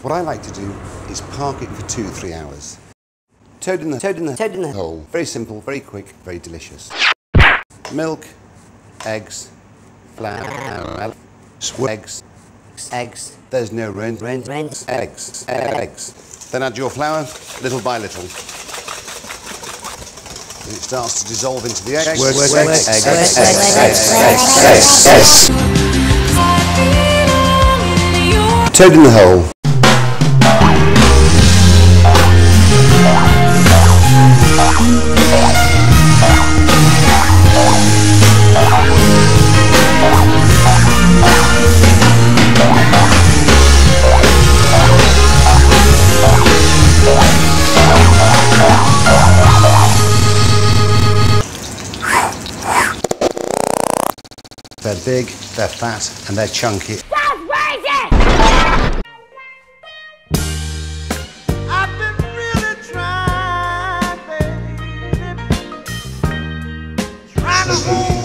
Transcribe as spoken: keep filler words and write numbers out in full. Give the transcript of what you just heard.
What I like to do is park it for two, three hours. Toad in the, toad in the, toad in the hole. Very simple, very quick, very delicious. Milk, eggs, flour, Squeggs, eggs. There's no rent, rent, rent. Eggs, eggs. Then add your flour, little by little. When it starts to dissolve into the eggs, eggs, eggs, eggs, eggs, eggs, eggs, eggs. Toad in the hole. They're big, they're fat, and they're chunky. That's crazy! I've been really trying, baby, trying to hold